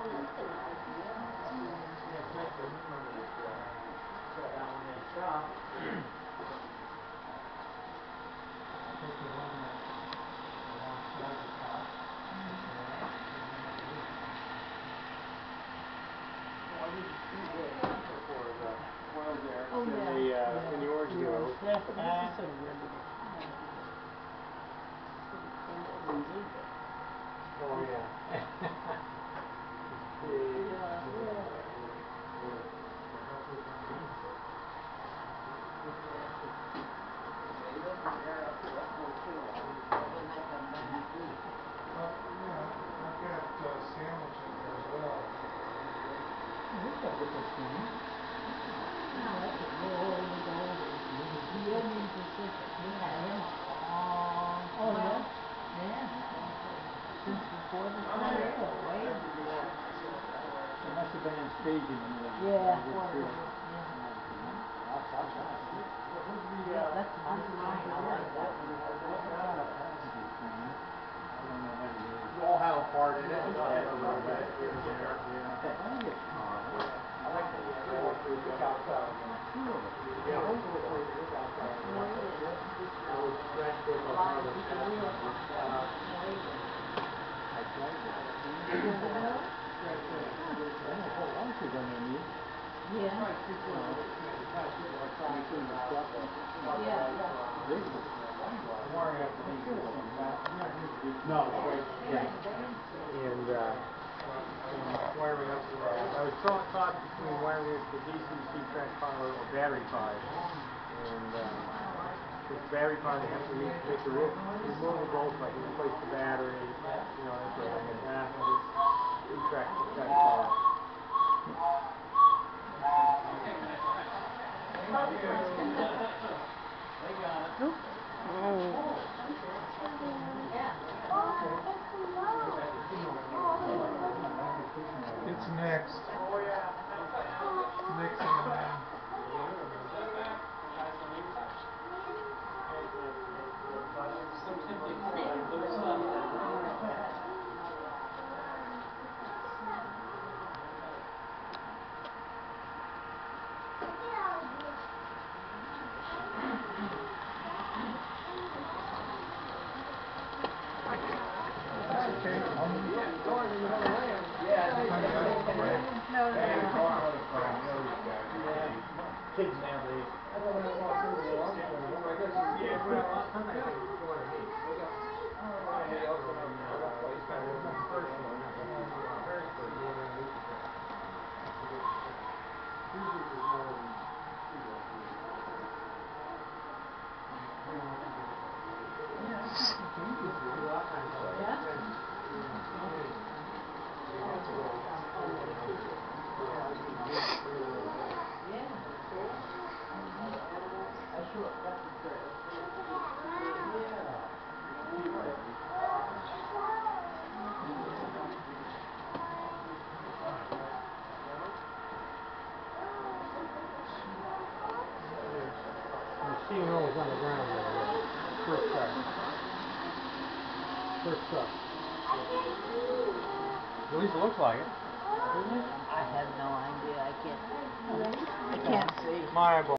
In the orange grove. Oh yeah. I've got sandwich in there as well. We've got different things. Oh, yeah? Yeah. Since before the tornado, way before. It must have been in staging. Yeah, whatever. That's mine. I like that. You all have a part in it. A little bit here and there. Yeah. I like the look outside. Yeah. Those stretch with a lot of No, it's right. And wiring up. I was throwing thoughts between wiring it to DC-DC transformer or battery powered. And with battery powered, they have to make the removable so I can replace the battery. You know, that sort of thing. And track power. It's next. Oh yeah. Next in line. Kids nowadays. Yeah, well, sometimes they go underneath. First one. Very first. C&O is on the ground there. First car. First truck. At least it looks like it. I have no idea. I can't see. My eyeball.